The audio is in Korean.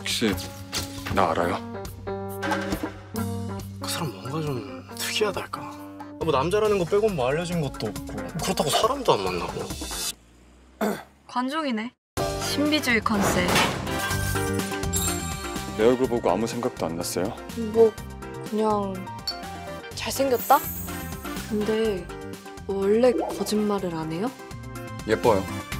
혹시 나 알아요? 그 사람 뭔가 좀 특이하달까. 뭐 남자라는 거 빼곤 뭐 알려진 것도 없고 그렇다고 사람도 안 만나고. 관종이네. 신비주의 컨셉. 내 얼굴 보고 아무 생각도 안 났어요? 뭐 그냥 잘생겼다? 근데 원래 거짓말을 안 해요? 예뻐요.